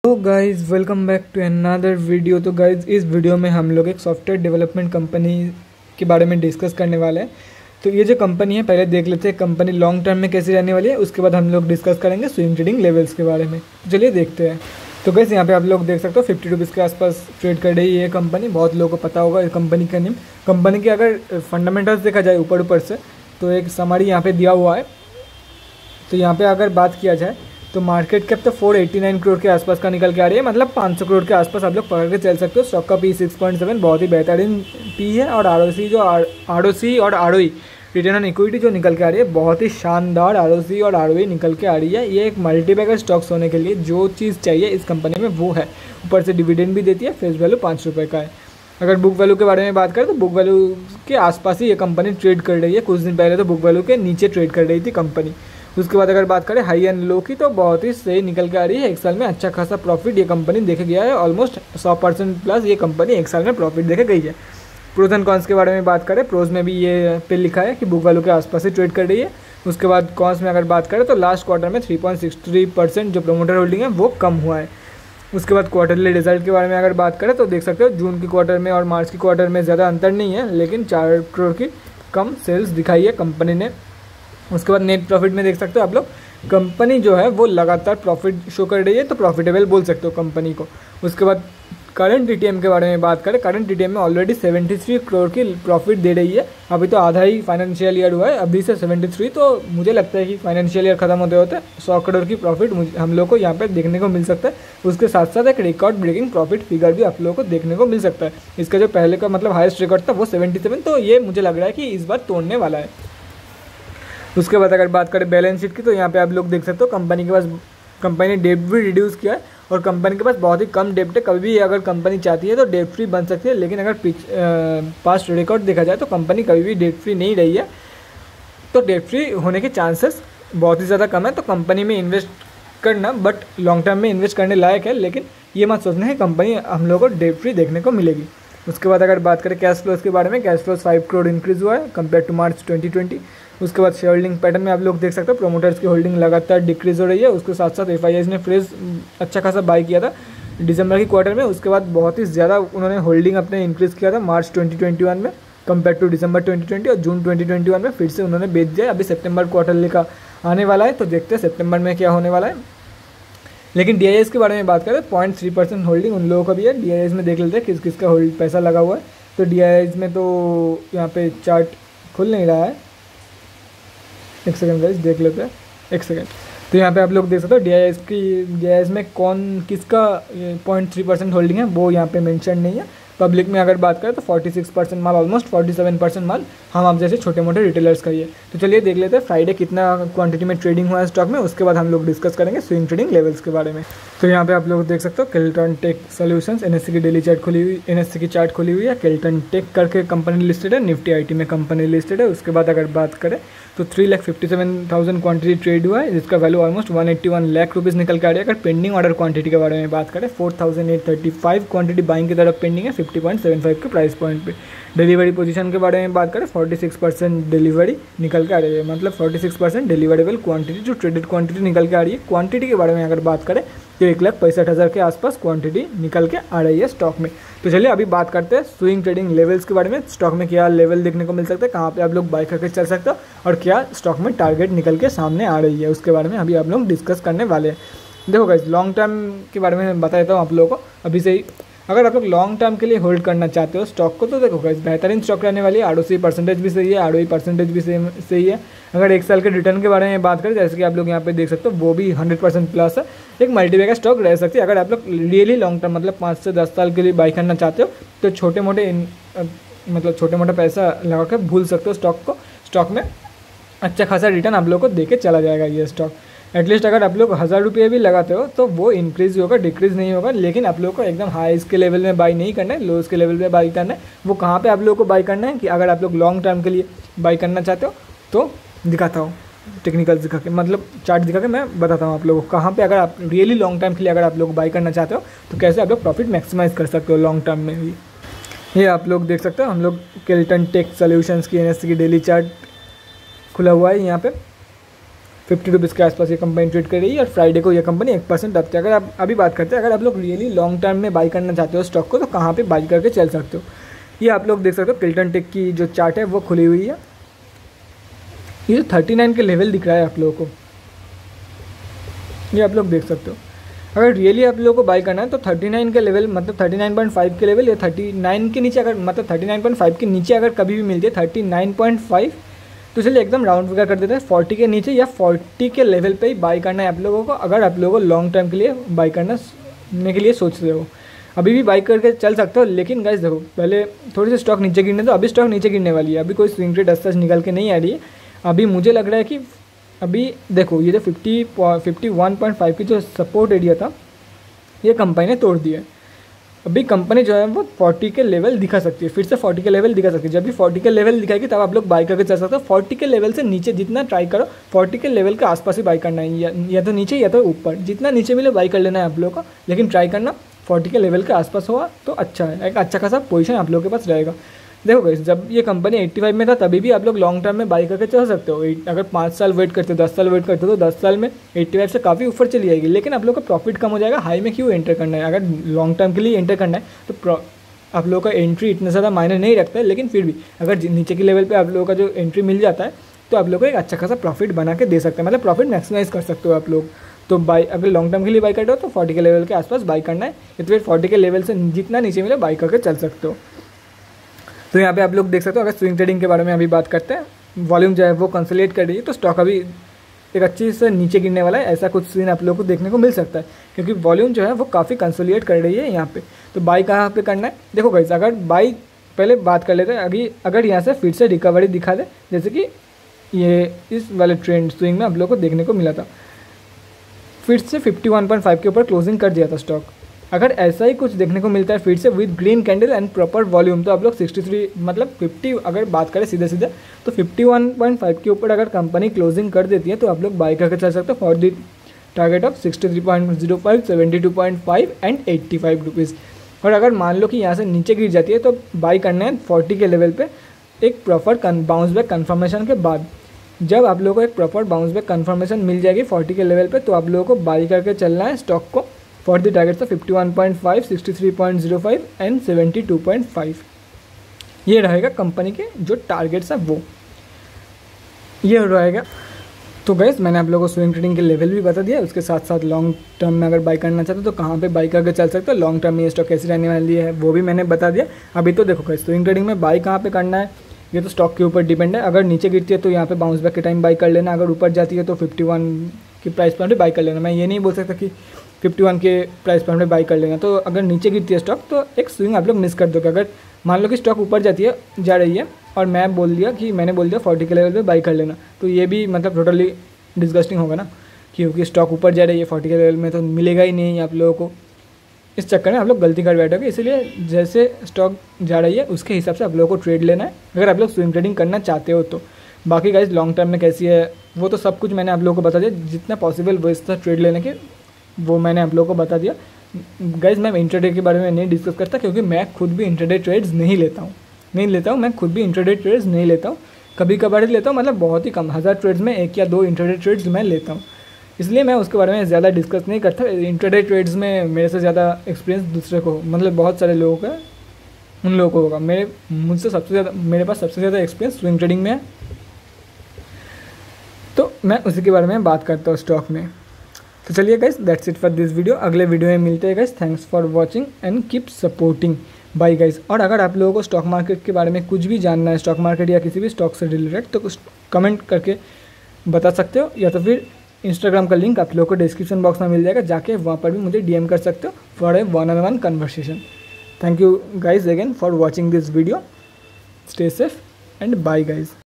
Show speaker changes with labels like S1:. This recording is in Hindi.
S1: तो guys welcome back to another video. तो गाइज़ इस वीडियो में हम लोग एक सॉफ्टवेयर डेवलपमेंट कंपनी के बारे में डिस्कस करने वाले हैं। तो ये जो कंपनी है पहले देख लेते हैं कंपनी लॉन्ग टर्म में कैसी रहने वाली है, उसके बाद हम लोग डिस्कस करेंगे स्विंग ट्रेडिंग लेवल्स के बारे में। चलिए देखते हैं। तो गाइज़ यहाँ पे आप लोग देख सकते हो 50 रुपीज़ के आसपास ट्रेड कर रही है ये कंपनी। बहुत लोगों को पता होगा कंपनी का नेम। कंपनी के अगर फंडामेंटल्स देखा जाए ऊपर से तो एक समरी यहाँ पे दिया हुआ है। तो यहाँ पे अगर बात किया जाए तो मार्केट कैप तो 489 करोड़ के आसपास का निकल के आ रही है, मतलब 500 करोड़ के आसपास आप लोग पकड़ के चल सकते हो। स्टॉक का पी 6.7 बहुत ही बेहतरीन पी है, और आरओसी और आरओई रिटर्न ऑन इक्विटी जो निकल के आ रही है बहुत ही शानदार आरओसी और आरओई निकल के आ रही है। ये एक मल्टीबैगर स्टॉक्स होने के लिए जो चीज़ चाहिए इस कंपनी में वो है। ऊपर से डिविडेंड भी देती है, फेस वैल्यू 5 रुपये का है। अगर बुक वैल्यू के बारे में बात करें तो बुक वैल्यू के आसपास ही ये कंपनी ट्रेड कर रही है। कुछ दिन पहले तो बुक वैल्यू के नीचे ट्रेड कर रही थी कंपनी। उसके बाद अगर बात करें हाई एंड लो की तो बहुत ही सही निकल के आ रही है। एक साल में अच्छा खासा प्रॉफिट ये कंपनी देखे गया है, ऑलमोस्ट 100% प्लस ये कंपनी एक साल में प्रॉफिट देखे गई है। प्रोज एंड कॉन्स के बारे में बात करें, प्रोज में भी ये पे लिखा है कि बुक वैल्यू के आसपास ही ट्रेड कर रही है। उसके बाद कॉन्स में अगर बात करें तो लास्ट क्वार्टर में 3.63% जो प्रोमोटर होल्डिंग है वो कम हुआ है। उसके बाद क्वार्टरली रिजल्ट के बारे में अगर बात करें तो देख सकते हो जून की क्वार्टर में और मार्च की क्वार्टर में ज़्यादा अंतर नहीं है, लेकिन 4 करोड़ की कम सेल्स दिखाई है कंपनी ने। उसके बाद नेट प्रॉफिट में देख सकते हो आप लोग कंपनी जो है वो लगातार प्रॉफिट शो कर रही है, तो प्रॉफिटेबल बोल सकते हो कंपनी को। उसके बाद करंट टीटीएम के बारे में बात करें, करंट टीटीएम में ऑलरेडी 73 करोड़ की प्रॉफिट दे रही है। अभी तो आधा ही फाइनेंशियल ईयर हुआ है, अभी से 73, तो मुझे लगता है कि फाइनेंशियल ईयर खत्म होते होते 100 करोड़ की प्रॉफिट हम लोग को यहाँ पे देखने को मिल सकता है। उसके साथ साथ एक रिकॉर्ड ब्रेकिंग प्रॉफिट फिगर भी आप लोगों को देखने को मिल सकता है। इसका जो पहले का मतलब हाईएस्ट रिकॉर्ड था वो 77, तो ये मुझे लग रहा है कि इस बार तोड़ने वाला है। उसके बाद अगर बात करें बैलेंस शीट की तो यहाँ पे आप लोग देख सकते हो कंपनी ने डेट भी रिड्यूस किया है, और कंपनी के पास बहुत ही कम डेप्ट है। कभी भी अगर कंपनी चाहती है तो डेट फ्री बन सकती है, लेकिन अगर पास्ट रिकॉर्ड देखा जाए तो कंपनी कभी भी डेट फ्री नहीं रही है, तो डेट फ्री होने के चांसेस बहुत ही ज़्यादा कम है। तो कंपनी में इन्वेस्ट करना बट लॉन्ग टर्म में इन्वेस्ट करने लायक है, लेकिन ये मत सोचना है कंपनी हम लोग को डेट फ्री देखने को मिलेगी। उसके बाद अगर बात करें कैश फ्लोज के बारे में, कैश फ्लोज 5 करोड़ इंक्रीज़ हुआ है कंपेयर टू मार्च 2020। उसके बाद शेयर होल्डिंग पैटर्न में आप लोग देख सकते हो प्रोमोटर्स की होल्डिंग लगातार डिक्रीज हो रही है। उसके साथ साथ एफआईआईज ने फ्रेश अच्छा खासा बाई किया था दिसंबर की क्वार्टर में। उसके बाद बहुत ही ज़्यादा उन्होंने होल्डिंग अपने इंक्रीज़ किया था मार्च 2021 में कंपेयर टू दिसंबर 2020, और जून 2021 में फिर से उन्होंने बेच दिया। अभी सितंबर क्वार्टर का आने वाला है, तो देखते हैं सितंबर में क्या होने वाला है। लेकिन डीआईएस के बारे में बात करें 0.3% होल्डिंग उन लोगों का भी है। डीआईएस में देख लेते हैं किस किस का होल्ड पैसा लगा हुआ है। तो डीआईएस में तो यहाँ पे चार्ट खुल नहीं रहा है, एक सेकंड गाइस देख लेते हैं, एक सेकंड। तो यहाँ पे आप लोग देख सकते हो डीआईएस में किसका 0.3% होल्डिंग है वो यहाँ पे मेंशन नहीं है। पब्लिक में अगर बात करें तो 46% माल, ऑलमोस्ट 47% माल हम आप जैसे छोटे मोटे रिटेलर्स का ही है। तो चलिए देख लेते हैं फ्राइडे कितना क्वांटिटी में ट्रेडिंग हुआ है स्टॉक में, उसके बाद हम लोग डिस्कस करेंगे स्विंग ट्रेडिंग लेवल्स के बारे में। तो यहाँ पे आप लोग देख सकते हो केल्टन टेक सॉल्यूशंस एनएससी की डेली चार्ट खुली हुई, एनएससी की चार्ट खुली हुई है। केल्टन टेक करके कंपनी लिस्टेड है, निफ्टी आईटी में कंपनी लिस्टेड है। उसके बाद अगर बात करें तो 3,57,000 क्वांटिटी ट्रेड हुआ है, जिसका वैल्यू ऑलमोस्ट 181 लाख रुपीज़ निकल के आ रही है। अगर पेंडिंग ऑर्डर क्वांटिटी के बारे में बात करें 4,835 क्वांटिटी बाइंग की तरफ पेंडिंग है 50.75 के प्राइस पॉइंट पे। डिलीवरी पोजीशन के बारे में बात करें 46% डिलीवरी निकल के आ रही है, मतलब 46% डिलीवरेबल क्वांटिटी जो ट्रेडेड क्वांटिटी निकल के आ रही है। क्वांटिटी के बारे में अगर बात करें तो 1,65,000 के आसपास क्वांटिटी निकल के आ रही है स्टॉक में। तो चलिए अभी बात करते हैं स्विंग ट्रेडिंग लेवल्स के बारे में। स्टॉक में क्या लेवल देखने को मिल सकता है, कहाँ पे आप लोग बाय करके चल सकते हो, और क्या स्टॉक में टारगेट निकल के सामने आ रही है, उसके बारे में अभी आप लोग डिस्कस करने वाले हैं। देखो गाइस लॉन्ग टर्म के बारे में बता देता हूँ आप लोगों को अभी से ही। अगर आप लोग लॉन्ग टर्म के लिए होल्ड करना चाहते हो स्टॉक को तो देखो गाइस बेहतरीन स्टॉक रहने वाली है। आरओसी परसेंटेज भी सही है, आरओई परसेंटेज भी सही है। अगर एक साल के रिटर्न के बारे में बात करें जैसे कि आप लोग यहाँ पे देख सकते हो वो भी 100% प्लस है। एक मल्टीबैगर स्टॉक रह सकती है। अगर आप लोग रियली लॉन्ग टर्म मतलब 5 से 10 साल के लिए बाई करना चाहते हो तो छोटे मोटे पैसा लगा कर भूल सकते हो स्टॉक को। स्टॉक में अच्छा खासा रिटर्न आप लोग को दे के चला जाएगा ये स्टॉक। एटलीस्ट अगर आप लोग 1000 रुपये भी लगाते हो तो वो इंक्रीज़ होगा, डिक्रीज़ नहीं होगा। लेकिन आप लोग को एकदम हाईज के लेवल में बाई नहीं करना है, लोज के लेवल में बाई करना है। वो कहाँ पे आप लोगों को बाई करना है कि अगर आप लोग लॉन्ग टर्म के लिए बाई करना चाहते हो तो दिखाता हूँ टेक्निकल दिखा के, मतलब चार्ट दिखा के मैं बताता हूँ आप लोगों को कहाँ पे अगर आप रियली लॉन्ग टर्म के लिए अगर आप लोग बाई करना चाहते हो तो कैसे आप लोग प्रॉफिट मैक्सिमाइज़ कर सकते हो लॉन्ग टर्म में भी। ये आप लोग देख सकते हो हम लोग केल्टन टेक सॉल्यूशंस की एनएससी की डेली चार्ट खुला हुआ है यहाँ पे। ₹50 के आसपास ये कंपनी ट्रेड कर रही है और फ्राइडे को ये कंपनी 1% अप थी। अगर आप अभी बात करते हैं, अगर आप लोग रियली लॉन्ग टर्म में बाई करना चाहते हो स्टॉक को, तो कहाँ पे बाई करके चल सकते हो, ये आप लोग देख सकते हो। किल्टन टेक की जो चार्ट है वो खुली हुई है। ये जो 39 के लेवल दिख रहा है आप लोगों को, ये आप लोग देख सकते हो। अगर रियली आप लोगों को बाई करना है तो 39 के लेवल, मतलब 39.5 के लेवल या 39 के नीचे, अगर मतलब 39.5 के नीचे अगर कभी भी मिल जाए 39.5, तो चलिए एकदम राउंड फिगर कर देते हैं 40 के नीचे या 40 के लेवल पे ही बाई करना है आप लोगों को। अगर आप लोगों को लॉन्ग टर्म के लिए बाई करने के लिए सोच रहे हो, अभी भी बाई करके चल सकते हो। लेकिन गाइस देखो, पहले थोड़ी सी स्टॉक नीचे गिरने दो। अभी स्टॉक नीचे गिरने वाली है, अभी कोई स्विंग ट्रेड सच निकल के नहीं आ रही है। अभी मुझे लग रहा है कि अभी देखो, ये जो 51.5 की जो सपोर्ट एरिया था, ये कंपनी ने तोड़ दिया है। अभी कंपनी जो है वो 40 के लेवल दिखा सकती है, फिर से 40 के लेवल दिखा सकती है। जब भी 40 के लेवल दिखाएगी तब आप लोग बाई करके चल सकते हो। 40 के लेवल से नीचे जितना ट्राई करो, 40 के लेवल के आसपास ही बाई करना है, या तो नीचे या तो ऊपर, जितना नीचे मिले बाई कर लेना है आप लोगों को। लेकिन ट्राई करना 40 के लेवल के आसपास हुआ तो अच्छा है, एक अच्छा खासा पोजीशन आप लोगों के पास रहेगा। देखो गाइस, जब ये कंपनी 85 में था तभी भी आप लोग लॉन्ग टर्म में बाई करके चल सकते हो। अगर 5 साल वेट करते हो, 10 साल वेट करते हो, तो 10 साल में 85 से काफ़ी ऊपर चली जाएगी। लेकिन आप लोग का प्रॉफिट कम हो जाएगा। हाई में क्यों एंटर करना है? अगर लॉन्ग टर्म के लिए एंटर करना है तो आप लोगों का एंट्री इतना ज़्यादा मायने नहीं रखता है। लेकिन फिर भी अगर नीचे के लेवल पर आप लोगों का जो एंट्री मिल जाता है तो आप लोग को एक अच्छा खासा प्रॉफिट बना के दे सकते हैं, मतलब प्रॉफिट मैक्सिमाइज़ कर सकते हो आप लोग। तो बाई, अगर लॉन्ग टर्म के लिए बाई करते हो तो 40 के लेवल के आसपास बाई करना है, या तो फिर 40 के लेवल से जितना नीचे मिले बाई करके चल सकते हो। तो यहाँ पे आप लोग देख सकते हो। अगर स्विंग ट्रेडिंग के बारे में अभी बात करते हैं, वॉल्यूम जो है वो कंसोलिडेट कर रही है, तो स्टॉक अभी एक अच्छी से नीचे गिरने वाला है। ऐसा कुछ सीन आप लोगों को देखने को मिल सकता है, क्योंकि वॉल्यूम जो है वो काफ़ी कंसोलिडेट कर रही है यहाँ पे। तो बाई कहाँ पे करना है? देखो गाइस, अगर बाई पहले बात कर लेते हैं। अगर यहाँ से फिर से रिकवरी दिखा दे, जैसे कि ये इस वाले ट्रेंड स्विंग में आप लोगों को देखने को मिला था, फिर से 51.5 के ऊपर क्लोजिंग कर दिया था स्टॉक। अगर ऐसा ही कुछ देखने को मिलता है फिर से with green candle and proper volume, तो आप लोग 63 मतलब 50, अगर बात करें सीधे सीधे तो 51.5 के ऊपर अगर कंपनी क्लोजिंग कर देती है तो आप लोग बाई करके चल सकते हो for the target of 63.05, 72.5 and 85 rupees. और अगर मान लो कि यहाँ से नीचे गिर जाती है तो बाई करना है 40 के लेवल पे एक प्रॉपर बाउंस बैक कन्फर्मेशन के बाद। जब आप लोगों को एक प्रॉपर बाउंस बैक कन्फर्मेशन मिल जाएगी 40 के लेवल पे, तो आप लोगों को बाई करके चलना है स्टॉक को for the targets of 51.5, 63.05 and 72.5। ये रहेगा कंपनी के जो टारगेट्स है वो ये रहेगा। तो गैस, मैंने आप लोगों को स्विंग ट्रेडिंग के लेवल भी बता दिया, उसके साथ साथ लॉन्ग टर्म में अगर बाई करना चाहते हो तो कहाँ पे बाई करके चल सकते हो, लॉन्ग टर्म में ये स्टॉक कैसी रहने वाली है वो भी मैंने बता दिया। अभी तो देखो गैस, स्विंग ट्रेडिंग में बाई कहाँ पे करना है ये तो स्टॉक के ऊपर डिपेंड है। अगर नीचे गिरती है तो यहाँ पे बाउंस बैक के टाइम बाई कर लेना, अगर ऊपर जाती है तो 51 की प्राइस पॉइंट पे बाई कर लेना। मैं ये नहीं बोल सकता कि 51 के प्राइस पॉइंट पे बाई कर लेना। तो अगर नीचे गिरती है स्टॉक तो एक स्विंग आप लोग मिस कर दोगे। अगर मान लो कि स्टॉक ऊपर जा रही है और मैंने बोल दिया 40 के लेवल पे बाई कर लेना, तो ये भी मतलब टोटली डिस्गस्टिंग होगा ना, क्योंकि स्टॉक ऊपर जा रही है 40 के लेवल में तो मिलेगा ही नहीं आप लोगों को। इस चक्कर में आप लोग गलती कर बैठोगे। इसलिए जैसे स्टॉक जा रही है उसके हिसाब से आप लोगों को ट्रेड लेना है, अगर आप लोग स्विंग ट्रेडिंग करना चाहते हो तो। बाकी गाइस, लॉन्ग टर्म में कैसी है वो तो सब कुछ मैंने आप लोगों को बता दिया, जितना पॉसिबल वैसा ट्रेड लेने के वो मैंने आप लोगों को बता दिया। गाइस, मैं इंट्राडे के बारे में नहीं डिस्कस करता, क्योंकि मैं खुद भी इंट्राडे ट्रेड्स नहीं लेता हूँ। मैं खुद भी इंट्राडे ट्रेड्स नहीं लेता हूँ, कभी कभार ही लेता हूँ, मतलब बहुत ही कम, 1000 ट्रेड्स में 1 या 2 इंट्राडे ट्रेड्स मैं लेता हूँ। इसलिए मैं उसके बारे में ज़्यादा डिस्कस नहीं करता। इंट्राडे ट्रेड्स में मेरे से ज़्यादा एक्सपीरियंस दूसरे को, मतलब बहुत सारे लोगों का, उन लोगों को होगा। मेरे पास सबसे ज़्यादा एक्सपीरियंस स्विंग ट्रेडिंग में है, तो मैं उसी के बारे में बात करता हूँ स्टॉक में। तो चलिए guys, that's it for this video. अगले वीडियो में मिलते हैं guys. Thanks for watching and keep supporting, bye guys. और अगर आप लोगों को स्टॉक मार्केट के बारे में कुछ भी जानना है, स्टॉक मार्केट या किसी भी स्टॉक से रिलेटेड, तो कुछ कमेंट करके बता सकते हो, या तो फिर इंस्टाग्राम का लिंक आप लोगों को डिस्क्रिप्शन बॉक्स में मिल जाएगा, जाके वहाँ पर भी मुझे डीएम कर सकते हो for a 1-on-1 conversation. Thank you guys again for watching this video. Stay safe and bye guys.